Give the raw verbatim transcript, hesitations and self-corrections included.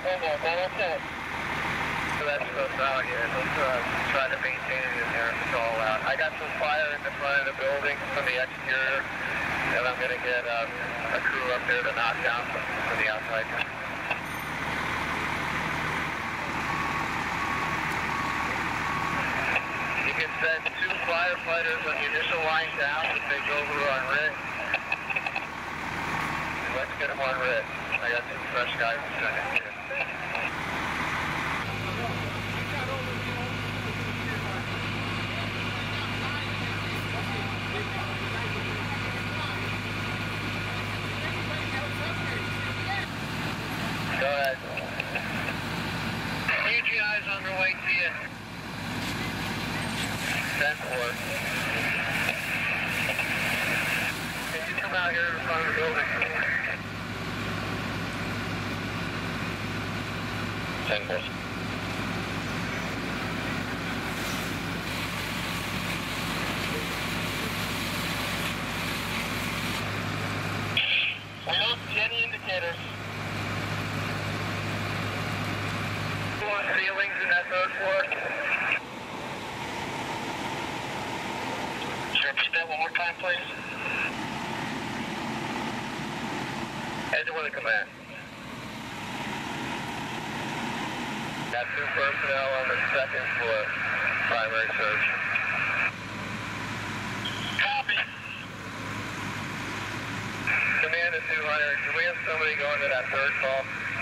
Almost, almost it. So that's supposed out here. Let's uh, try to maintain it in there if it's all out. I got some fire in the front of the building from the exterior, and I'm going to get um, a crew up there to knock down from, from the outside. You can send two firefighters on the initial line down to take over on Rick. Let's get them on Rick. I got two fresh guys to send it here. Go ahead. U G I's on their way to you. ten four. Can you come out here in front of the building? ten four. We don't see any indicators. Ceilings in that third floor. Sure, repeat that one more time, please. Head to where the command. Got two personnel on the second floor. Primary search. Copy. Command at two hundred. Do we have somebody going to that third call?